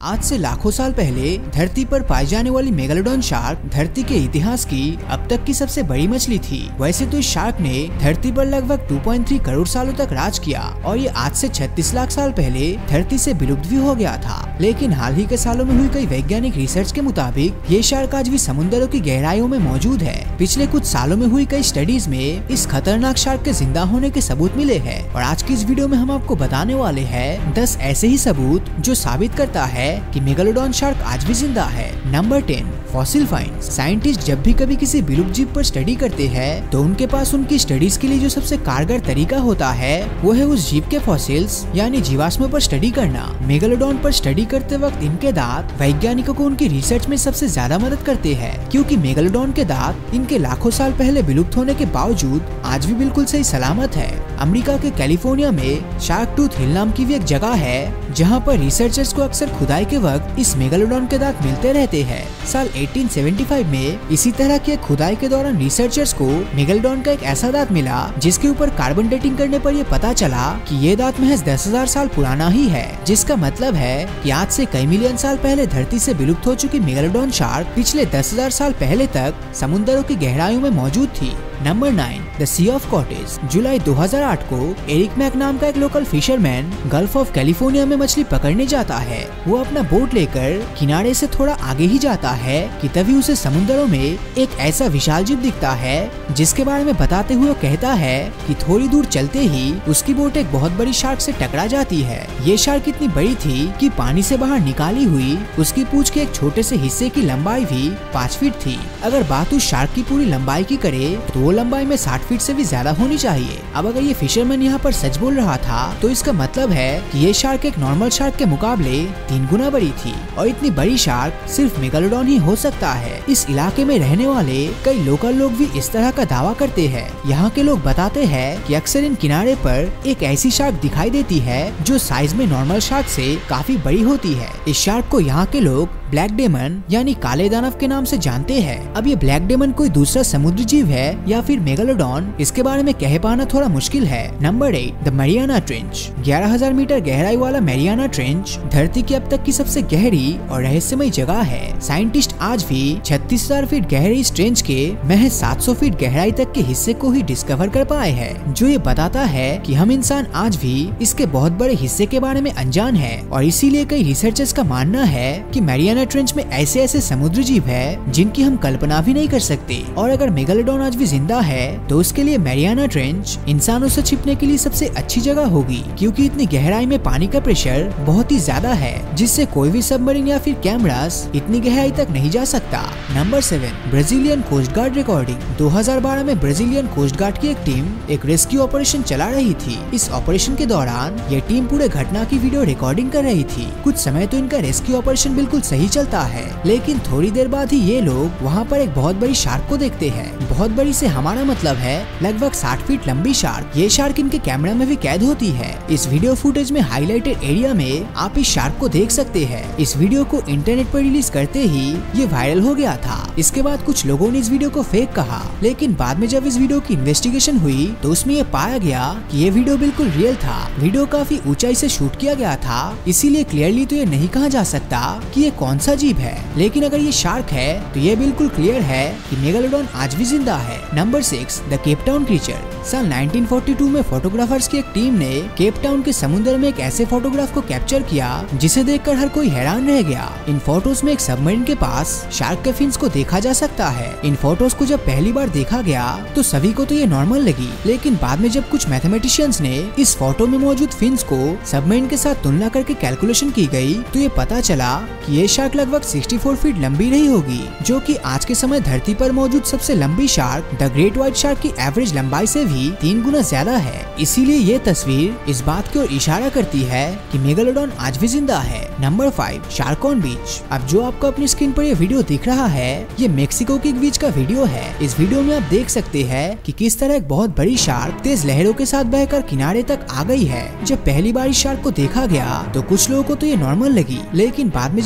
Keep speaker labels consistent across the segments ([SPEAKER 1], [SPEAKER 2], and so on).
[SPEAKER 1] आज से लाखों साल पहले धरती पर पाई जाने वाली मेगालोडॉन शार्क धरती के इतिहास की अब तक की सबसे बड़ी मछली थी। वैसे तो इस शार्क ने धरती पर लगभग 2.3 करोड़ सालों तक राज किया और ये आज से 36 लाख साल पहले धरती से विलुप्त भी हो गया था। लेकिन हाल ही के सालों में हुई कई वैज्ञानिक रिसर्च के मुताबिक ये शार्क आज भी समुद्रों की गहराइयों में मौजूद है। पिछले कुछ सालों में हुई कई स्टडीज में इस खतरनाक शार्क के जिंदा होने के सबूत मिले हैं और आज की इस वीडियो में हम आपको बताने वाले हैं 10 ऐसे ही सबूत जो साबित करता है कि मेगालोडॉन शार्क आज भी जिंदा है। Number 10, fossil finds. साइंटिस्ट जब भी कभी किसी विलुप्त जीव पर स्टडी करते हैं तो उनके पास उनकी स्टडीज के लिए जो सबसे कारगर तरीका होता है वो है उस जीव के फॉसिल्स यानी जीवाश्मों पर स्टडी करना। मेगालोडॉन पर स्टडी करते वक्त इनके दांत वैज्ञानिकों को उनकी रिसर्च में सबसे ज्यादा मदद करते हैं, क्योंकि मेगालोडॉन के दांत इनके लाखों साल पहले विलुप्त होने के बावजूद आज भी बिल्कुल सही सलामत है। अमेरिका के कैलिफोर्निया में शार्क टूथ हिल नाम की भी एक जगह है जहां पर रिसर्चर्स को अक्सर खुदाई के वक्त इस मेगालोडॉन के दांत मिलते रहते हैं। साल 1875 में इसी तरह की खुदाई के दौरान रिसर्चर्स को मेगालोडॉन का एक ऐसा दांत मिला जिसके ऊपर कार्बन डेटिंग करने पर यह पता चला कि ये दांत महज 10,000 साल पुराना ही है, जिसका मतलब है कि आज से कई मिलियन साल पहले धरती से विलुप्त हो चुकी मेगालोडॉन शार्क पिछले 10,000 साल पहले तक समुद्रों की गहराइयों में मौजूद थी। Number 9, the Sea of Cortez. जुलाई 2008 को एरिक मैक नाम का एक local fisherman Gulf of California में मछली पकड़ने जाता है। वो अपना बोट लेकर किनारे से थोड़ा आगे ही जाता है कि तभी उसे समुद्रों में एक ऐसा विशाल जीव दिखता है जिसके बारे में बताते हुए कहता है कि थोड़ी दूर चलते ही उसकी बोट एक बहुत बड़ी शार्क से टकरा जाती है। ये शार्क इतनी बड़ी थी कि पानी से बाहर निकाली हुई उसकी पूंछ के एक छोटे से हिस्से की लंबाई भी 5 फीट थी। अगर बात उस शार्क की पूरी लंबाई की करे तो लंबाई में 60 फीट से भी ज्यादा होनी चाहिए। अब अगर ये फिशरमैन यहाँ पर सच बोल रहा था तो इसका मतलब है कि ये शार्क एक नॉर्मल शार्क के मुकाबले 3 गुना बड़ी थी और इतनी बड़ी शार्क सिर्फ मेगालोडॉन ही हो सकता है। इस इलाके में रहने वाले कई लोकल लोग भी इस तरह का दावा करते हैं। यहाँ के लोग बताते हैं कि अक्सर इन किनारे पर एक ऐसी शार्क दिखाई देती है जो साइज में नॉर्मल शार्क से काफी बड़ी होती है। इस शार्क को यहाँ के लोग ब्लैक डेमन यानी काले दानव के नाम से जानते हैं। अब ये ब्लैक डेमन कोई दूसरा समुद्री जीव है या फिर मेगालोडॉन, इसके बारे में कह पाना थोड़ा मुश्किल है। Number 8, the Mariana Trench. 11,000 metre गहराई वाला मैरियाना ट्रेंच धरती की अब तक की सबसे गहरी और रहस्यमय जगह है। साइंटिस्ट आज भी 36,000 फीट गहरे इस ट्रेंच के महज 700 फीट गहराई तक के हिस्से को ही डिस्कवर कर पाए हैं, जो ये बताता है कि हम इंसान आज भी इसके बहुत बड़े हिस्से के बारे में अनजान है। और इसीलिए कई रिसर्चर्स का मानना है कि मैरियाना ट्रेंच में ऐसे समुद्री जीव है जिनकी हम कल्पना भी नहीं कर सकते। और अगर मेगालोडॉन आज भी जिंदा है तो उसके लिए मैरियाना ट्रेंच इंसानों से छिपने के लिए सबसे अच्छी जगह होगी, क्योंकि इतनी गहराई में पानी का प्रेशर बहुत ही ज्यादा है जिससे कोई भी सबमरीन या फिर कैमरास इतनी गहराई तक नहीं जा सकता। Number 7, Brazilian coast guard recording. 2012 में ब्राजीलियन कोस्ट गार्ड की एक टीम एक रेस्क्यू ऑपरेशन चला रही थी। इस ऑपरेशन के दौरान ये टीम पूरे घटना की वीडियो रिकॉर्डिंग कर रही थी। कुछ समय तो इनका रेस्क्यू ऑपरेशन बिल्कुल सही चलता है, लेकिन थोड़ी देर बाद ही ये लोग वहाँ पर एक बहुत बड़ी शार्क को देखते हैं। बहुत बड़ी से हमारा मतलब है लगभग 60 फीट लंबी शार्क। ये शार्क इनके कैमरा में भी कैद होती है। इस वीडियो फुटेज में हाईलाइटेड एरिया में आप इस शार्क को देख सकते हैं। इस वीडियो को इंटरनेट पर रिलीज करते ही ये वायरल हो गया था। इसके बाद कुछ लोगों ने इस वीडियो को फेक कहा, लेकिन बाद में जब इस वीडियो की इन्वेस्टिगेशन हुई तो उसमें ये पाया गया कि ये वीडियो बिल्कुल रियल था। वीडियो काफी ऊंचाई से शूट किया गया था, इसीलिए क्लियरली तो ये नहीं कहा जा सकता कि ये कौन सा जीव है, लेकिन अगर ये शार्क है तो ये बिल्कुल क्लियर है कि मेगालोडॉन आज भी जिंदा है। Number 6, the Cape Town creature. साल 1942 में फोटोग्राफर्स की एक टीम ने केप टाउन के समुद्र में एक ऐसे फोटोग्राफ को कैप्चर किया जिसे देखकर हर कोई हैरान रह गया। इन फोटोज में एक सबमरीन के पास शार्क के फिन्स को देखा जा सकता है। इन फोटोज को जब पहली बार देखा गया तो सभी को तो ये नॉर्मल लगी, लेकिन बाद में जब कुछ मैथमेटिशियंस ने इस फोटो में मौजूद फिन्स को सबमरीन के साथ तुलना करके कैलकुलेशन की गई तो ये पता चला कि ये शार्क लगभग 64 फीट लंबी रही होगी, जो कि आज के समय धरती पर मौजूद सबसे लंबी shark the great white shark की एवरेज लंबाई से भी 3 गुना ज्यादा है। इसीलिए ये तस्वीर इस बात की ओर इशारा करती है कि मेगालोडॉन आज भी जिंदा है। Number 5, shark on beach. अब जो आपको अपनी स्क्रीन पर ये वीडियो दिख रहा है ये मेक्सिको के बीच का वीडियो है। इस वीडियो में आप देख सकते हैं कि किस तरह एक बहुत बड़ी शार्क तेज लहरों के साथ बहकर किनारे तक आ गई है। जब पहली बार इस शार्क को देखा गया तो कुछ लोगों को तो ये नॉर्मल लगी, लेकिन बाद में जब इसकी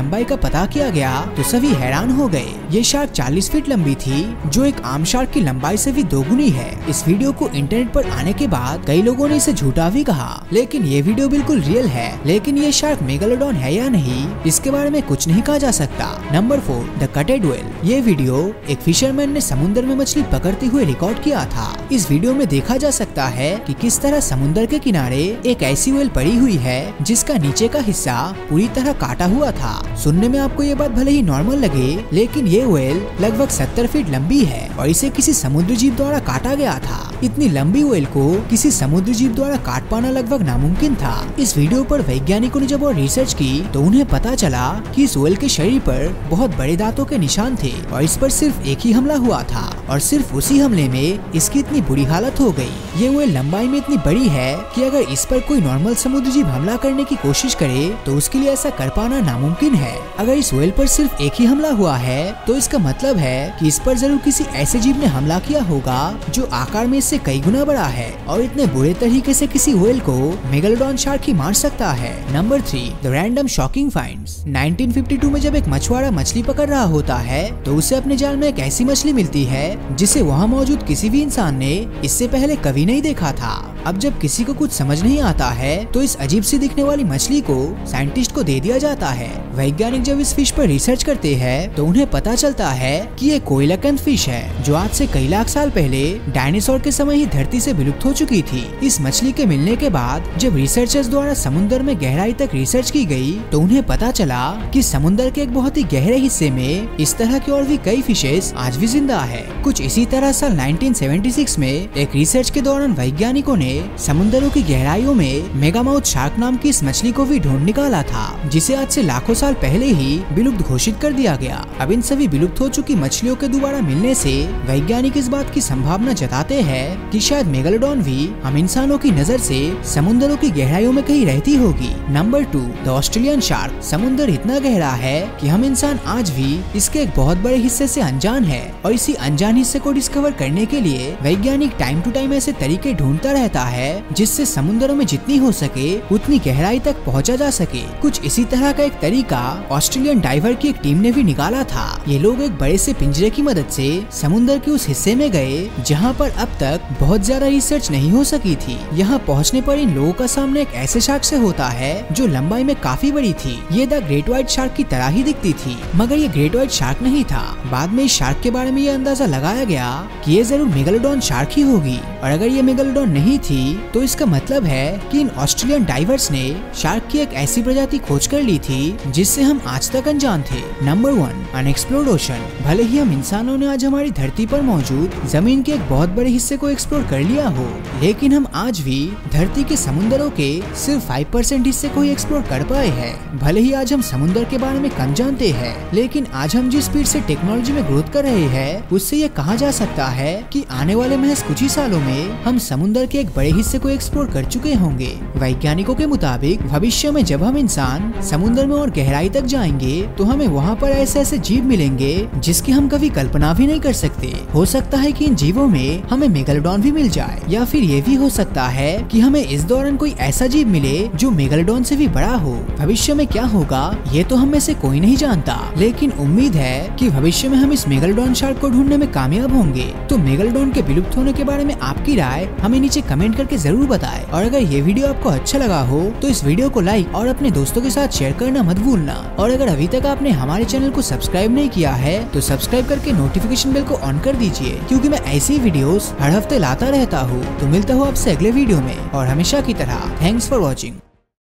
[SPEAKER 1] लंबाई का पता किया गया तो सभी हैरान हो गए। ये शार्क 40 फीट लंबी थी, जो एक आम शार्क की लंबाई से भी दोगुनी है। इस वीडियो को इंटरनेट पर आने के बाद कई लोगों ने इसे झूठा भी कहा, लेकिन ये वीडियो बिल्कुल रियल है। लेकिन ये शार्क मेगालोडॉन है या नहीं, इसके बारे में कुछ नहीं कहा जा सकता। Number 4, the cutted whale. ये वीडियो एक फिशरमैन ने समुद्र में मछली पकड़ते हुए रिकॉर्ड किया था। इस वीडियो में देखा जा सकता है कि किस तरह समुद्र के किनारे एक ऐसी व्हेल पड़ी हुई है जिसका नीचे का हिस्सा पूरी तरह काटा हुआ था। सुनने में आपको ये बात भले ही नॉर्मल लगे, लेकिन ये व्हेल लगभग 70 फीट लंबी है और इसे किसी समुद्री जीव द्वारा काटा गया था। इतनी लंबी व्हेल को किसी समुद्री जीव द्वारा काट पाना लगभग नामुमकिन था। इस वीडियो पर वैज्ञानिकों ने जब और रिसर्च की तो उन्हें पता चला कि इस व्हेल के शरीर पर बहुत बड़े दांतों के निशान थे और इस पर सिर्फ एक ही हमला हुआ था और सिर्फ उसी हमले में इसकी इतनी बुरी हालत हो गई। ये व्हेल लंबाई में इतनी बड़ी है कि अगर इस पर कोई नॉर्मल समुद्री जीव हमला करने की कोशिश करे तो उसके लिए ऐसा कर पाना नामुमकिन है। अगर इस व्हेल पर सिर्फ एक ही हमला हुआ है तो इसका मतलब है कि इस पर जरूर किसी ऐसे जीव ने हमला किया होगा जो आकार में इससे कई गुना बड़ा है और इतने बुरे तरीके से किसी व्हेल को मेगालोडॉन शार्क ही मार सकता है। Number 3, the random shocking finds. 1952 में जब एक मछुआरा मछली पकड़ रहा होता है तो उसे अपने जाल में एक ऐसी मछली मिलती है जिसे वहाँ मौजूद किसी भी इंसान ने इससे पहले कभी नहीं देखा था। अब जब किसी को कुछ समझ नहीं आता है तो इस अजीब सी दिखने वाली मछली को साइंटिस्ट को दे दिया जाता है। वैज्ञानिक जब इस फिश पर रिसर्च करते हैं तो उन्हें पता चलता है कि ये कोइलाकंथ फिश है जो आज से कई लाख साल पहले डायनासोर के समय ही धरती से विलुप्त हो चुकी थी। इस मछली के मिलने के बाद जब रिसर्चर्स द्वारा समुद्र में गहराई तक रिसर्च की गई तो उन्हें पता चला कि समुद्र के एक बहुत ही गहरे हिस्से में इस तरह की और भी कई फिशेस आज भी जिंदा है। कुछ इसी तरह साल 1976 में एक रिसर्च के दौरान वैज्ञानिकों ने समुद्रों की गहराइयों में मेगामाउथ शार्क नाम की इस मछली को भी ढूंढ निकाला था, जिसे आज से लाखों साल पहले ही विलुप्त घोषित कर दिया गया। अब इन सभी विलुप्त हो चुकी मछलियों के दोबारा मिलने से वैज्ञानिक इस बात की संभावना जताते हैं कि शायद मेगालोडॉन भी हम इंसानों की नजर से समुद्रों की गहराइयों में कहीं रहती होगी। Number 2, the Australian shark. समुद्र इतना गहरा है कि हम इंसान आज भी इसके एक बहुत बड़े हिस्से से अनजान है और इसी अनजान हिस्से को डिस्कवर करने के लिए वैज्ञानिक टाइम टू टाइम ऐसे तरीके ढूंढता रहता है जिससे समुद्रों में जितनी हो सके उतनी गहराई तक पहुंचा जा सके। कुछ इसी तरह का एक तरीका ऑस्ट्रेलियन डाइवर की एक टीम ने भी निकाला था। ये लोग एक बड़े से पिंजरे की मदद से समुद्र के उस हिस्से में गए जहां पर अब तक बहुत ज्यादा रिसर्च नहीं हो सकी थी। यहाँ पहुँचने पर इन लोगों का सामना एक ऐसे शार्क से होता है जो लंबाई में काफी बड़ी थी। ये द ग्रेट व्हाइट शार्क की तरह ही दिखती थी, मगर ये ग्रेट व्हाइट शार्क नहीं था। बाद में इस शार्क के बारे में ये अंदाजा लगाया गया कि ये जरूर मेगालोडॉन शार्क ही होगी और अगर ये मेगालोडॉन नहीं थी तो इसका मतलब है कि इन ऑस्ट्रेलियन डाइवर्स ने शार्क की एक ऐसी प्रजाति खोज कर ली थी जिससे हम आज तक अनजान थे। Number 1, unexplored ocean. भले ही हम इंसानों ने आज हमारी धरती पर मौजूद जमीन के एक बहुत बड़े हिस्से को एक्सप्लोर कर लिया हो, लेकिन हम आज भी धरती के समुद्रों के सिर्फ 5% हिस्से को ही एक्सप्लोर कर पाए हैं। भले ही आज हम समुद्र के बारे में कम जानते हैं, लेकिन आज हम जिस स्पीड से टेक्नोलॉजी में ग्रोथ कर रहे हैं उससे ये कहा जा सकता है कि आने वाले महज कुछ ही सालों में हम समुद्र के एक बड़े हिस्से को एक्सप्लोर कर चुके होंगे। वैज्ञानिकों के मुताबिक भविष्य में जब हम इंसान समुद्र में और गहराई तक जाएंगे तो हमें वहाँ पर ऐसे ऐसे जीव मिलेंगे जिसकी हम कभी कल्पना भी नहीं कर सकते। हो सकता है कि इन जीवों में हमें मेगालोडॉन भी मिल जाए, या फिर ये भी हो सकता है कि हमें इस दौरान कोई ऐसा जीव मिले जो मेगालोडॉन से भी बड़ा हो। भविष्य में क्या होगा ये तो हम में से कोई नहीं जानता, लेकिन उम्मीद है कि भविष्य में हम इस मेगालोडॉन शार्क को ढूंढने में कामयाब होंगे। तो मेगालोडॉन के विलुप्त होने के बारे में आपकी राय हमें नीचे कमेंट करके जरूर बताएं। और अगर ये वीडियो आपको अच्छा लगा हो तो इस वीडियो को लाइक और अपने दोस्तों के साथ शेयर करना मत भूलना। और अगर अभी तक आपने हमारे चैनल को सब्सक्राइब नहीं किया है तो सब्सक्राइब करके नोटिफिकेशन बेल को ऑन कर दीजिए, क्योंकि मैं ऐसी वीडियोस हर हफ्ते लाता रहता हूँ। तो मिलता हूँ आपसे अगले वीडियो में, और हमेशा की तरह थैंक्स फॉर वॉचिंग।